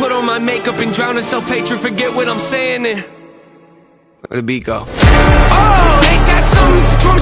put on my makeup and drown in self-hatred, forget what I'm saying and where the beat go? Oh, ain't that something?